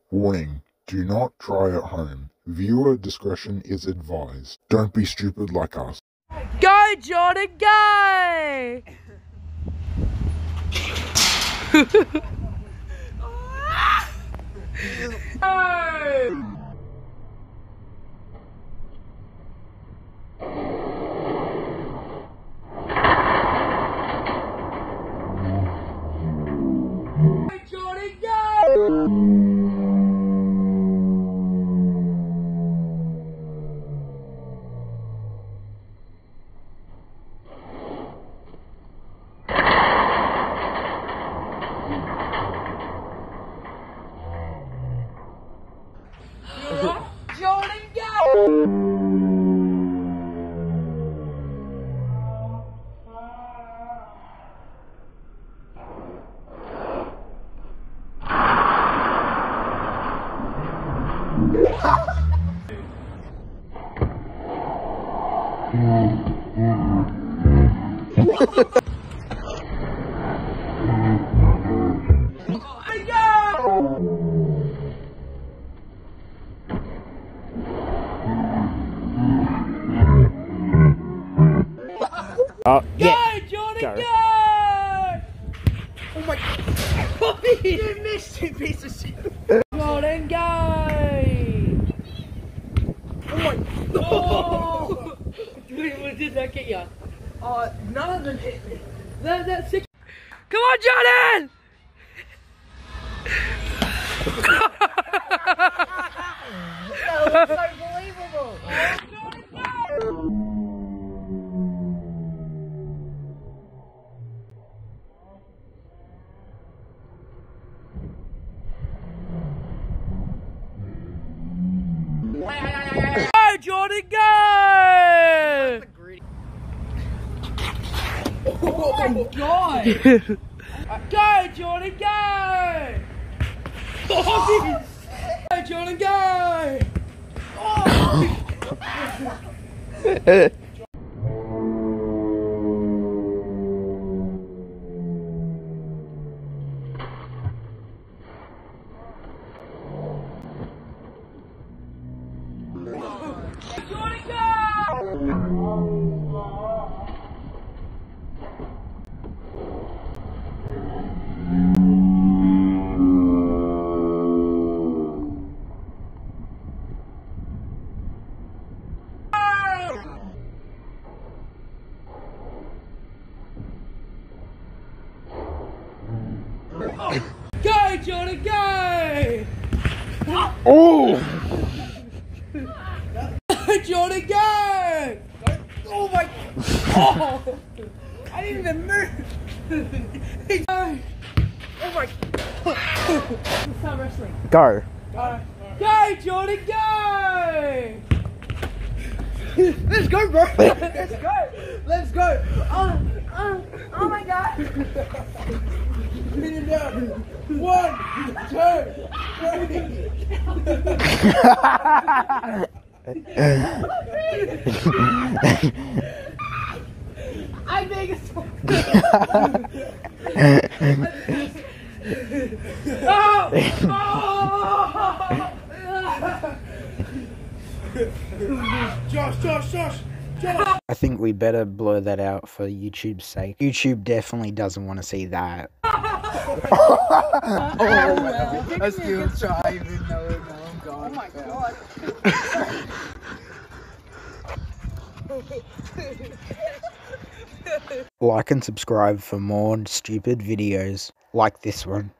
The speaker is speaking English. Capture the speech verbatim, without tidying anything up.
Warning, do not try at home. Viewer discretion is advised. Don't be stupid like us. Go, Jordan, go! Jordan, go! Jordan, go! Oh, yeah. Go, Jordan, Go. go! Oh my god! You missed it, piece of shit! Jordan, go! Oh my oh. Did, did that get you? Uh, none of them hit me. That, that's sick. Come on, Jordan! That was unbelievable! Go, Jordan, go! Oh my god! Go, Jordan, go! Oh, go, Jordan, go! Oh. Jordan, go! Go, Jordan, go! Oh! Jordan, go! Oh my! Oh! I didn't even move. Oh my! Start wrestling. Go. Go, go, Jordan, go! Let's go, bro. Let's go. Let's go. Oh, oh, oh my god. Minute down. One, two, three. I think it's oh! Oh! Josh, Josh, Josh, Josh! I think we better blur that out for YouTube's sake. YouTube definitely doesn't want to see that. Oh, well, I still try even though it I'm gone. Oh my god. Like and subscribe for more stupid videos like this one.